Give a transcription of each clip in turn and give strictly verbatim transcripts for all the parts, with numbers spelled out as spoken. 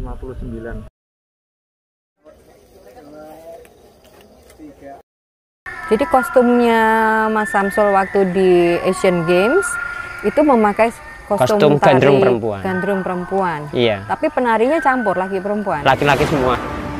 lima puluh sembilan. Jadi kostumnya Mas Samsul waktu di Asian Games itu memakai kostum, kostum tari gandrung perempuan. Gandrung perempuan. Iya. Tapi penarinya campur laki perempuan. Laki-laki semua.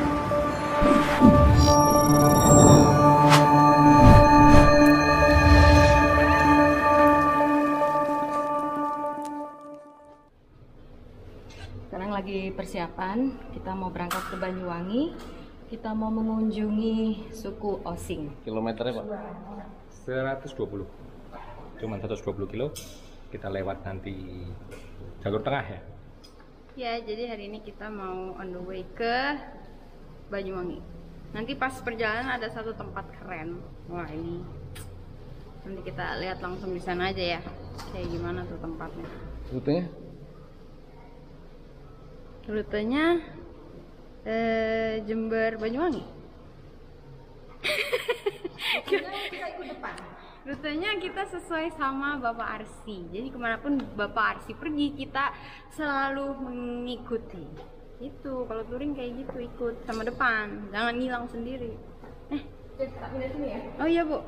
Sekarang lagi persiapan, kita mau berangkat ke Banyuwangi. Kita mau mengunjungi suku Osing. Kilometernya Pak? seratus dua puluh. Cuma seratus dua puluh kilo. Kita lewat nanti jalur tengah ya? Ya, jadi hari ini kita mau on the way ke Banyuwangi. Nanti pas perjalanan ada satu tempat keren. Wah, ini nanti kita lihat langsung di sana aja ya. Kayak gimana tuh tempatnya. Rutenya? Rutenya eh, Jember Banyuwangi. Kita ikut depan. Rutenya kita sesuai sama Bapak Arsi. Jadi kemanapun Bapak Arsi pergi, kita selalu mengikuti. Itu kalau touring kayak gitu, ikut sama depan, jangan ngilang sendiri. Eh, tak pindah sini ya? Oh iya Bu.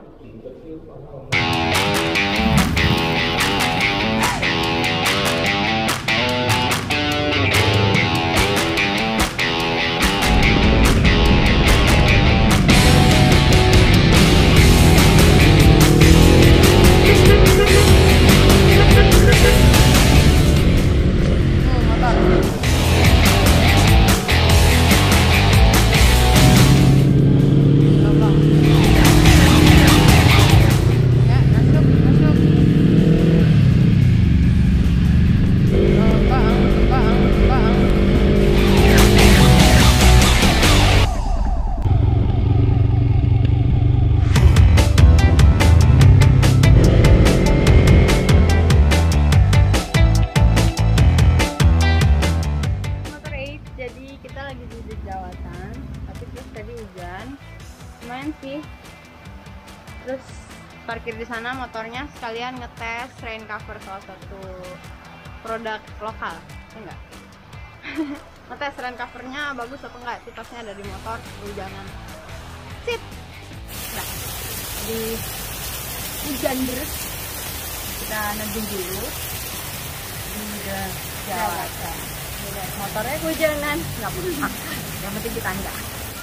Terus parkir di sana motornya, sekalian ngetes rain cover, salah satu produk lokal, ya enggak? Ngetes rain covernya bagus apa enggak, tipsnya ada di motor, hujanan. Sip. Nah, di hujan deras kita neduh dulu di jawatan. Motornya hujanan, nggak apa-apa. Yang penting kita enggak.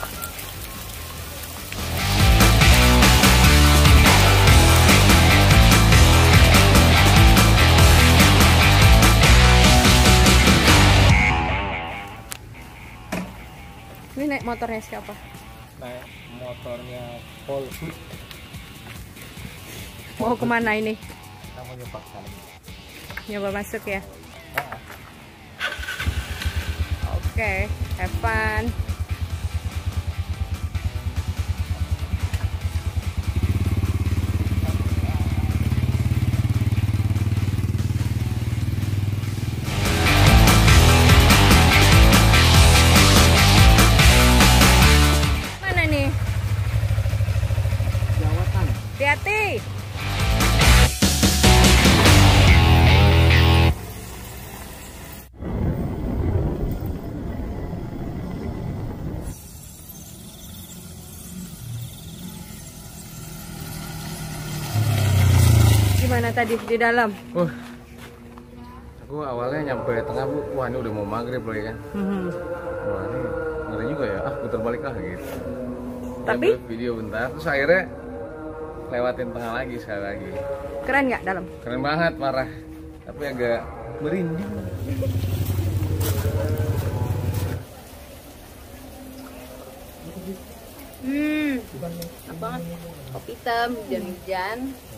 Ini naik motornya siapa? Naik motornya Polhut. Mau kemana ini? Kita mau nyoba kali. Nyoba masuk ya? Nah. Oke, okay, have fun. Hati-hati. Gimana tadi di dalam? Uh, aku awalnya nyampe tengah Bu, wah ini udah mau maghrib loh ya kan. Hmm. Wah ini ngeri juga ya, ah putar balik lah gitu. Tapi video bentar, terus akhirnya lewatin tengah lagi sekali lagi. Keren nggak dalam? Keren banget, parah. Tapi agak merinding. Hmm, enak banget. Kopi hitam, hujan-hujan.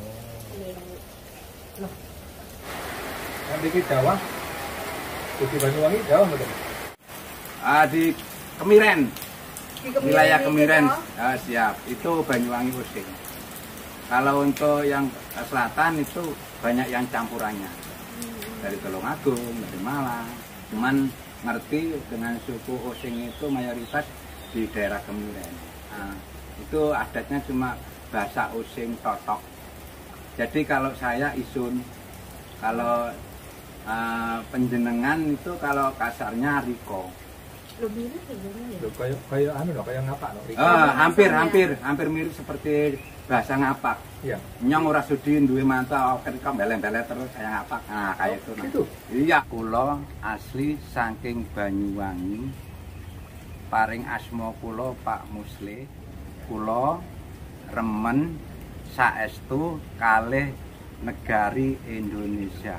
Yang di Jawa, di Banyuwangi, Jawa betul? Ah, di Kemiren. Di Kemiren Wilayah itu, Kemiren. toh? Ah, siap. Itu Banyuwangi Osing. Kalau untuk yang selatan itu banyak yang campurannya. Dari Tulungagung, dari Malang. Cuman ngerti dengan suku Osing itu mayoritas di daerah Kemiren. Nah, itu adatnya cuma bahasa Osing Totok. Jadi kalau saya Isun, kalau uh, penjenengan itu kalau kasarnya Riko. Lebih mirip sebenarnya ya. Kayak kayak anu loh, kayak ngapak loh. Ah, hampir hampir hampir mirip seperti bahasa ngapak. Iya. Nyong ora sudi duwe mantu ketika beleng-beleng terus saya ngapak. Nah, kayak itu. Nah. Gitu. Iya, kula asli saking Banyuwangi. Paring asma kula Pak Musli. Kula remen saestu kalih negari Indonesia.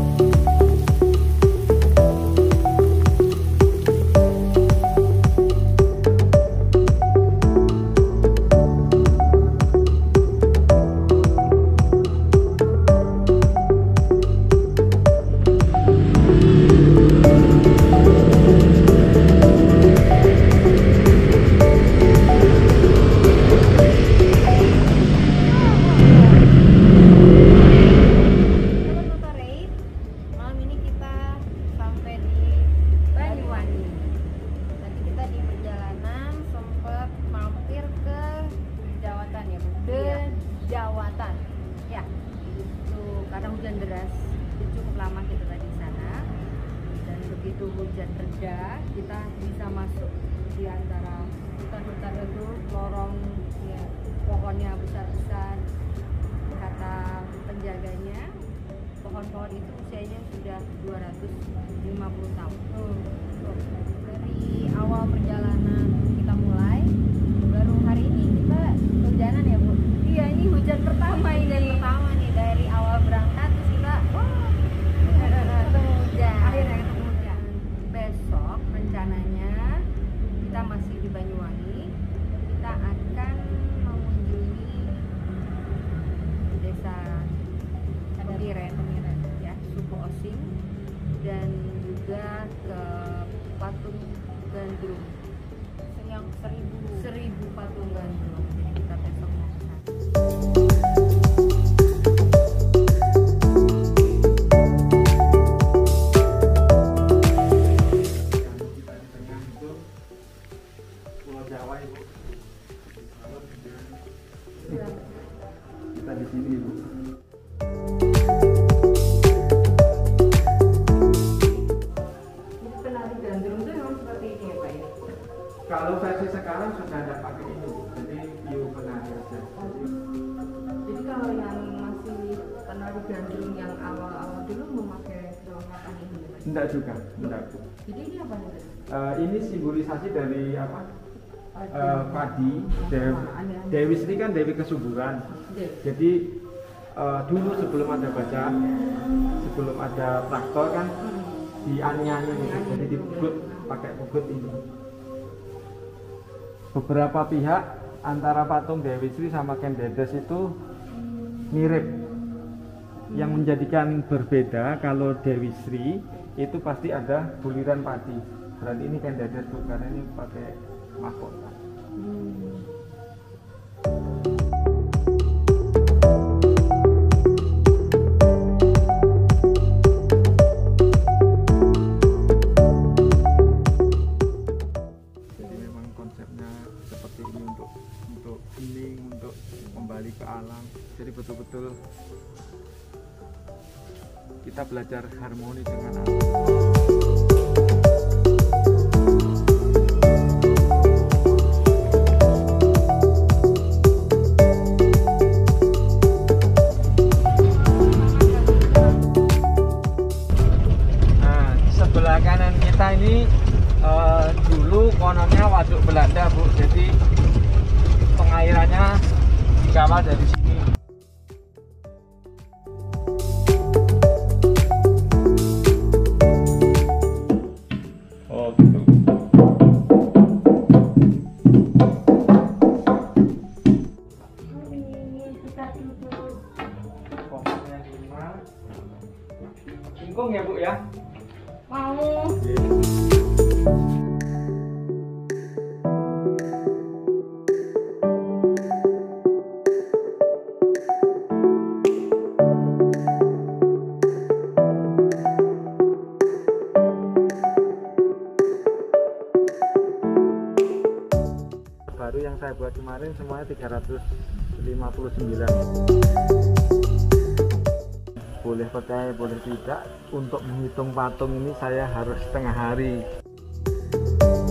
Jawatan, ya, itu karena hujan deras, itu cukup lama kita tadi di sana, dan begitu hujan reda, kita bisa masuk di antara hutan-hutan itu, lorong, ya, pohonnya besar-besar, kata penjaganya, pohon-pohon itu usianya sudah dua ratus lima puluh tahun. Tuh, tuh. Dari awal perjalanan kita mulai, baru hari ini kita hujanan ya Bu? Iya, ini hujan pertama ini. Hujan pertama nih dari awal berangkat terus kita wah ketemu hujan. Akhirnya ketemu hujan. Besok rencananya kita masih di Banyuwangi. Kita akan mengunjungi desa Pemiren, ya, suku Osing, dan juga ke patung gandrung. Yang seribu seribu patung gandrung. Jadi kita besok mau ke sana. Pulau Jawa Ibu. Kita di sini Ibu. Penari gandrung itu memang seperti ini ya Pak ya? Kalau versi sekarang sudah ada pakai itu, jadi view penari aja. Jadi kalau yang masih penari gandrung yang awal-awal dulu memakai perlengkapan ini ya Pak? Enggak juga, enggak. Jadi ini apa nih? Uh, ini simbolisasi dari apa? Uh, padi. Dewi, Dewi Sri kan Dewi kesuburan. Jadi uh, dulu sebelum ada baca, sebelum ada traktor kan dianyani gitu. Jadi dipugut pakai pugut ini. Beberapa pihak antara patung Dewi Sri sama Ken Dedes itu mirip. Yang menjadikan berbeda kalau Dewi Sri itu pasti ada buliran padi. Berarti ini Ken Dedes Bu, karena ini pakai mahkota. Hmm. Jadi memang konsepnya seperti ini untuk untuk healing, untuk kembali ke alam. Jadi betul-betul kita belajar harmoni dengan alam. Nah, sebelah kanan kita ini uh, dulu kononnya waduk Belanda Bu, jadi pengairannya dikawal dari sini. Oh gitu. Pokoknya lima. Singkong ya Bu ya? Mau. Baru yang saya buat kemarin semuanya tiga ratus lima puluh sembilan. Boleh percaya boleh tidak, untuk menghitung patung ini saya harus setengah hari.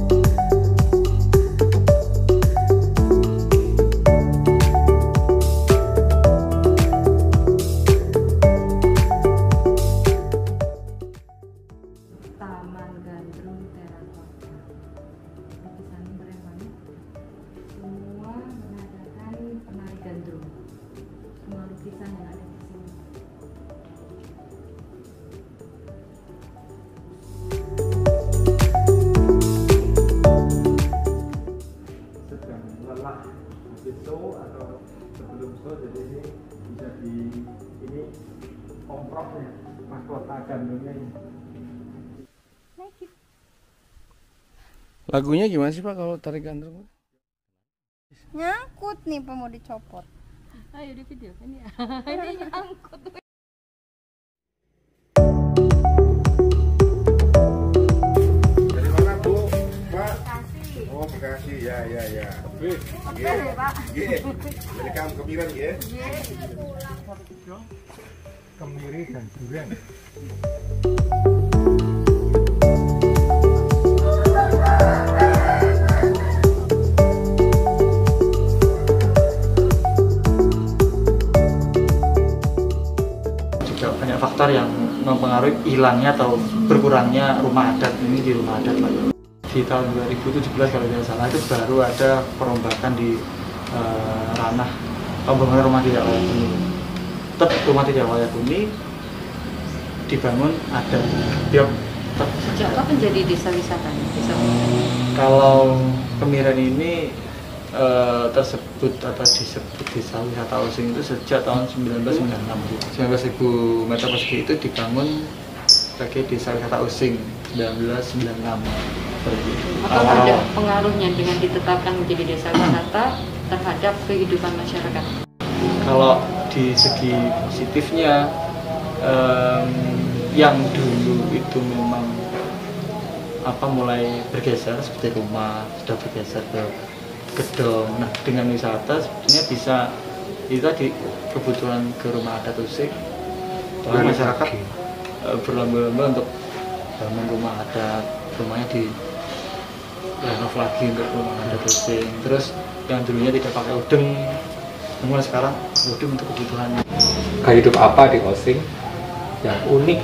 komproknya, mahkota gandrungnya ini. Lagunya gimana sih Pak kalau tari gandrung? Nyangkut nih, Pak, mau dicopot. Ayo di video kan ya. Ini nyangkut. Dari mana Bu? Pak? Kasih. Oh Bekasi, ya ya ya. Wih, Oke deh, Pak. Iya, dari kamu kemiran ya. Kemiri dan durian. Juga banyak faktor yang mempengaruhi hilangnya atau berkurangnya rumah adat ini di rumah adat Pak. Di tahun dua ribu tujuh belas kalau tidak salah itu baru ada perombakan di uh, ranah pembangunan rumah tidak layak huni. Tetap rumah tidak layak huni dibangun ada tiap Sejak kapan jadi desa wisata? Desa wisata. kalau Kemiren ini uh, tersebut atau disebut desa wisata Osing itu sejak tahun seribu sembilan ratus sembilan puluh enam. sembilan belas ribu meter persegi itu dibangun sebagai desa wisata Osing seribu sembilan ratus sembilan puluh enam. Apakah ada pengaruhnya dengan ditetapkan menjadi desa wisata terhadap kehidupan masyarakat? Kalau di segi positifnya, um, yang dulu itu memang apa mulai bergeser seperti rumah sudah bergeser ke gedung. Nah dengan wisata sebenarnya bisa itu tadi kebutuhan ke rumah adat Osing. Lalu masyarakat uh, berlomba-lomba untuk bangun rumah adat, rumahnya di renov lagi untuk rumah adat Osing. Terus yang dulunya tidak pakai udeng, namun sekarang udeng untuk kebutuhannya. Gaya hidup apa di Osing yang unik,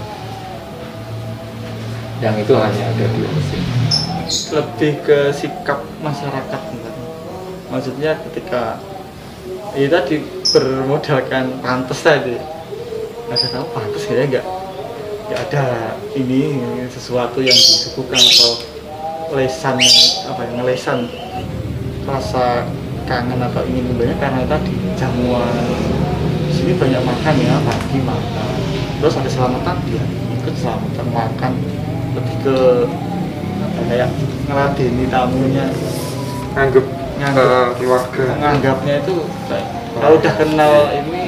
yang itu hanya ada di Osing? Lebih ke sikap masyarakat, maksudnya ketika ya tadi bermodalkan pantas tadi, ada tahu pantas kayaknya nggak nggak ada ini sesuatu yang disuguhkan atau lesan apa ya ngelesan rasa kangen atau ingin kembali karena tadi jamuan di sini banyak makan ya, pagi makan terus ada selamatan dia ikut selamatan makan, lebih ke apa, kayak ngeladeni tamunya, Nganggep nganggap uh, keluarga. nganggapnya itu kayak kalau udah kenal ini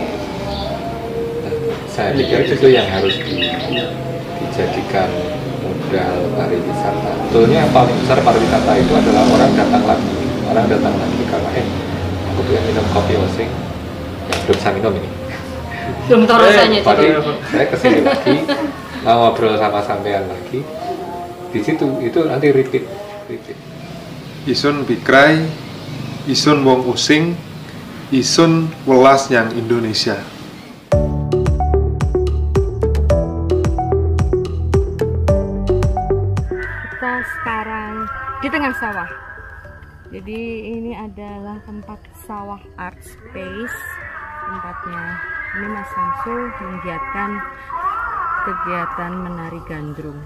Saya pikir itu yang harus di- dijadikan modal pariwisata. Sebetulnya yang paling besar pariwisata itu adalah orang datang lagi, orang datang lagi karena eh aku pengen minum kopi Osing, ya belum bisa minum ini. Belum tahu rasanya Tapi coba. saya kesini lagi, mau ngobrol sama sampean lagi, di situ itu nanti repeat, repeat. Isun Bikrai, Isun Wong Osing, Isun welas yang Indonesia. Kita sekarang di tengah sawah. Jadi ini adalah tempat sawah art space tempatnya. Ini Mas Samsul menggiatkan kegiatan menari gandrung.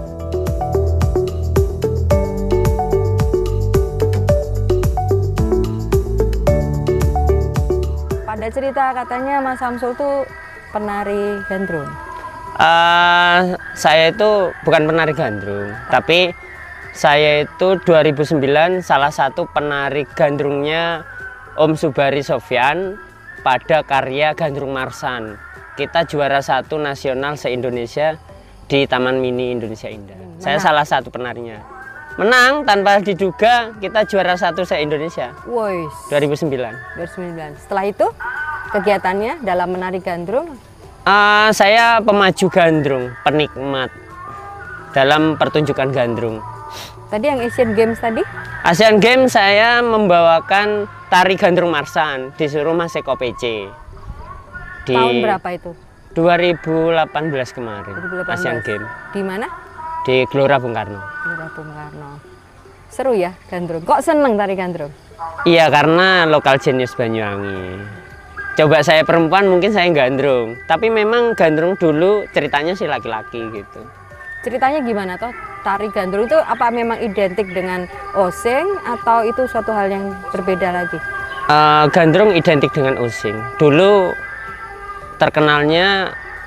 Pada cerita katanya Mas Samsul tuh penari gandrung. Uh, saya itu bukan penari gandrung, tapi saya itu dua ribu sembilan salah satu penari gandrungnya Om Subari Sofyan pada karya Gandrung Marsan. Kita juara satu nasional se-Indonesia di Taman Mini Indonesia Indah. Hmm, saya salah satu penarinya. Menang tanpa diduga, kita juara satu se-Indonesia. Woi, dua ribu sembilan. dua ribu sembilan. Setelah itu kegiatannya dalam menari gandrung. Uh, saya pemaju gandrung, penikmat dalam pertunjukan gandrung. Tadi yang Asian Games tadi? Asian Games saya membawakan tari Gandrung Marsan, disuruh Mas Eko P C. Di Tahun berapa itu? dua ribu delapan belas kemarin, dua ribu delapan belas. Asian Games. Di mana? Di Gelora Bung Karno. Gelora Bung Karno. Seru ya gandrung. Kok seneng tari gandrung? Iya, karena lokal jenius Banyuwangi. Coba saya perempuan mungkin saya gandrung, tapi memang gandrung dulu ceritanya sih laki-laki gitu. Ceritanya gimana toh? Tari gandrung itu apa memang identik dengan Osing atau itu suatu hal yang berbeda lagi? Uh, gandrung identik dengan Osing. Dulu terkenalnya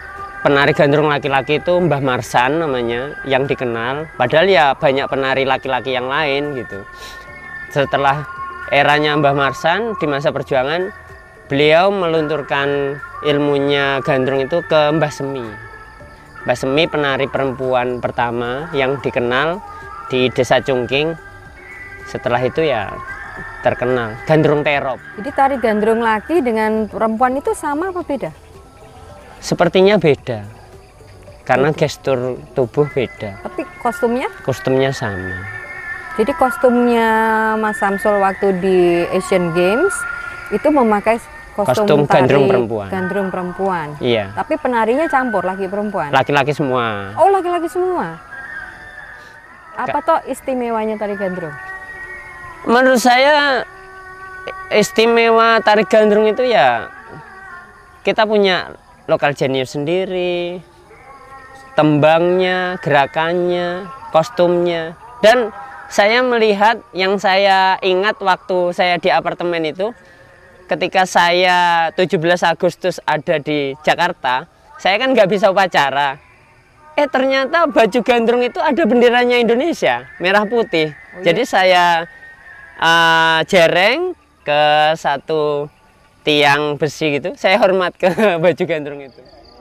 penari gandrung laki-laki itu Mbah Marsan namanya yang dikenal, padahal ya banyak penari laki-laki yang lain gitu. Setelah eranya Mbah Marsan di masa perjuangan, beliau melunturkan ilmunya gandrung itu ke Mbah Semi. Mbah Semi penari perempuan pertama yang dikenal di Desa Cungking. Setelah itu ya terkenal gandrung terop. Jadi tari gandrung laki dengan perempuan itu sama apa beda? Sepertinya beda, karena gestur tubuh beda. Tapi kostumnya? Kostumnya sama. Jadi kostumnya Mas Samsul waktu di Asian Games itu memakai kostum, Kostum tari gandrung perempuan. Gandrung perempuan. Iya. Tapi penarinya campur laki perempuan. Laki-laki semua. Oh, laki-laki semua. Apa toh istimewanya tari gandrung? Menurut saya istimewa tari gandrung itu ya kita punya lokal jenius sendiri, tembangnya, gerakannya, kostumnya. Dan saya melihat yang saya ingat waktu saya di apartemen itu, ketika saya tujuh belas Agustus ada di Jakarta, saya kan nggak bisa upacara. Eh ternyata baju gandrung itu ada benderanya Indonesia, merah putih. Oh, iya? Jadi saya uh, jereng ke satu tiang besi gitu, saya hormat ke baju gandrung itu.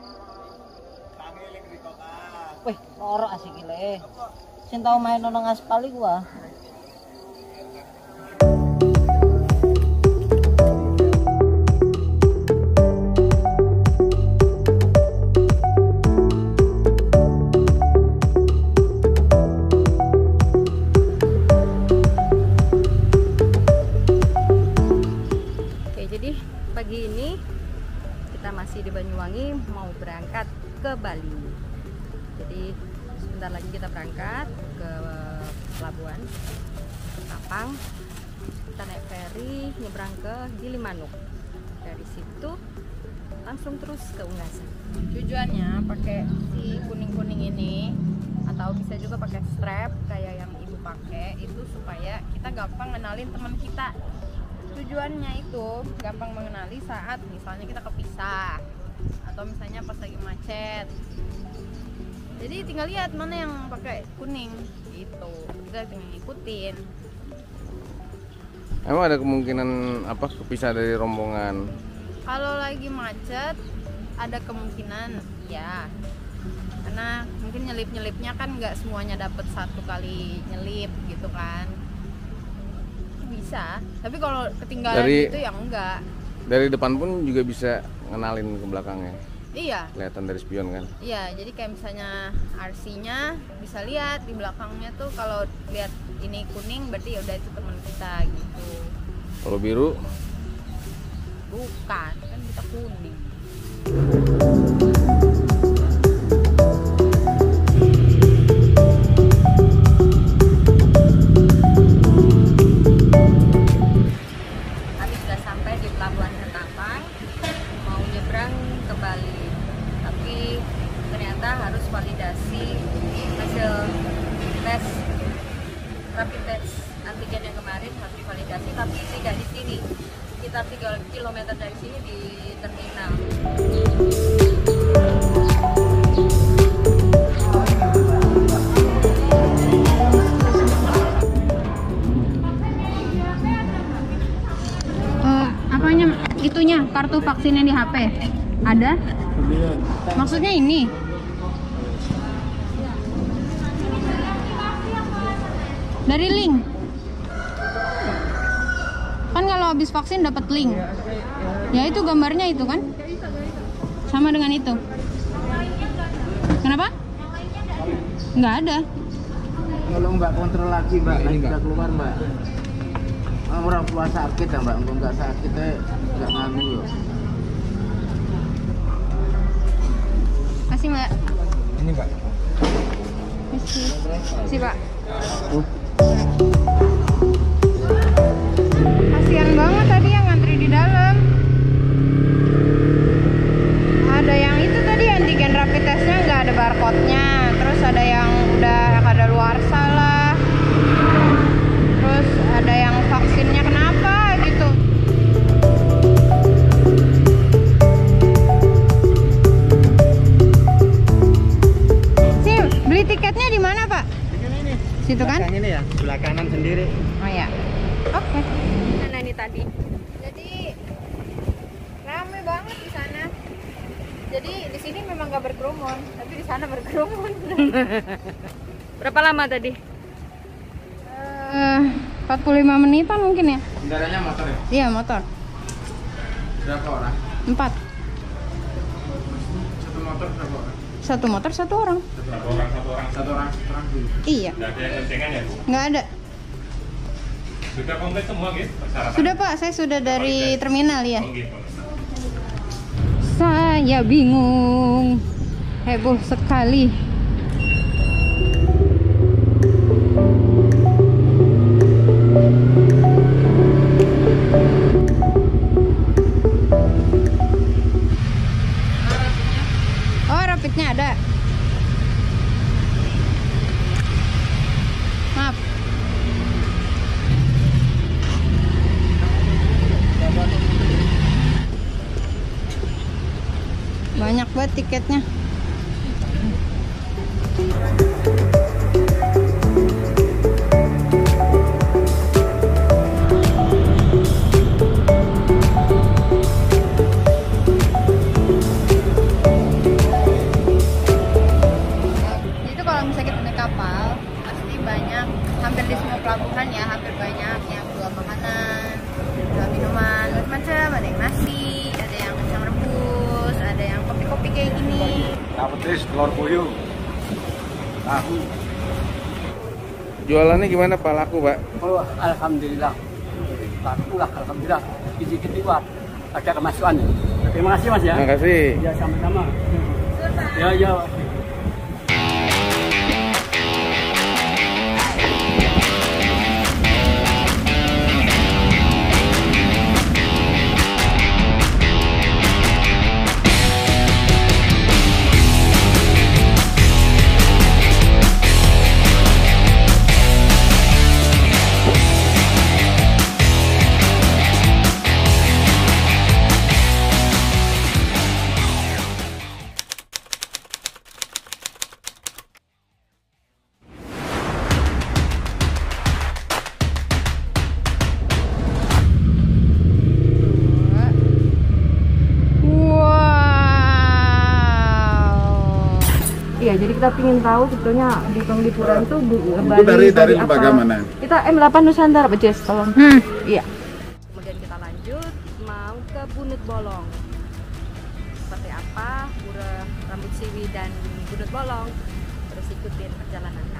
Wih, loro asik gile. Sing tau main nang aspal iku ah. Pagi ini kita masih di Banyuwangi mau berangkat ke Bali. Jadi sebentar lagi kita berangkat ke pelabuhan Ketapang. Kita naik feri nyebrang ke Gilimanuk. Dari situ langsung terus ke Unggasan. Tujuannya pakai si kuning-kuning ini atau bisa juga pakai strap kayak yang ibu pakai itu supaya kita gampang ngenalin teman kita. Tujuannya itu gampang mengenali saat misalnya kita kepisah atau misalnya pas lagi macet. Jadi tinggal lihat mana yang pakai kuning gitu, kita tinggal ngikutin. Emang ada kemungkinan apa kepisah dari rombongan? Kalau lagi macet ada kemungkinan ya, karena mungkin nyelip-nyelipnya kan nggak semuanya dapat satu kali nyelip gitu kan. Bisa, tapi kalau ketinggalan dari, itu yang enggak. Dari depan pun juga bisa ngenalin ke belakangnya. Iya. Kelihatan dari spion kan? Iya, jadi kayak misalnya R C-nya bisa lihat di belakangnya tuh kalau lihat ini kuning berarti ya udah itu teman kita gitu. Kalau biru? Bukan, kan kita kuning. Harus validasi hasil tes rapid test antigen yang kemarin harus divalidasi, tapi tidak di sini, sekitar tiga kilometer dari sini di terminal. Uh, apanya itunya kartu vaksin yang di H P ada? Maksudnya ini? Dari link. Kan kalau habis vaksin dapat link. Ya itu gambarnya itu kan? Sama dengan itu. Kenapa? Nggak ada. Kalau Mbak kontrol lagi Mbak, ini nggak keluar Mbak. Orang tua sakit ya Mbak, kalau nggak sakit ya nggak nganggu loh. Kasih Mbak. Ini Mbak. Kasih. Kasih Pak. Uh. Kasian banget tadi yang ngantri di dalam. Ada yang itu tadi antigen rapid testnya nggak ada barcode-nya. Terus ada yang udah ada luar salah. Terus ada yang vaksinnya kenapa gitu. Jadi di sini memang nggak berkerumun, tapi di sana berkerumun. Berapa lama tadi? Uh, empat puluh lima menitan mungkin ya. Kendaraannya motor ya? Iya, motor. Berapa orang? Empat. Satu motor berapa orang? Satu motor satu orang. Satu orang, satu orang, satu orang, satu orang dulu. Iya. Nggak ada yang goncengan ya, Bu? Nggak ada. Sudah komplit semua gitu persyaratan? Sudah Pak, saya sudah dari terminal ya. Oh, gitu. Saya bingung. Heboh sekali. Oh, rapidnya ada. Maaf. Banyak banget tiketnya. Itu kalau misalnya kita naik kapal, pasti banyak, hampir di semua pelabuhan ya, hampir banyak yang jual makanan, jual minuman, macam-macam. Ada yang nasi, ada yang kacang rebus, ada yang kopi-kopi kayak gini. Tahu petis, telur puyuh, tahu. Jualannya gimana Pak? Laku Pak? Oh, alhamdulillah. Laku lah, alhamdulillah. Sedikit liwat, ada kemasukan. Terima kasih Mas ya. Terima kasih. Ya sama-sama. Ya ya. Iya, jadi kita ingin tahu sebetulnya di Penglipuran tuh Bu, Itu dari dari lembaga mana? Kita M delapan Nusantara, Pak Jess, tolong. Hmm. Iya. Kemudian kita lanjut mau ke Bunut Bolong. Seperti apa pura rambut siwi dan Bunut Bolong? Terus ikutin perjalanan.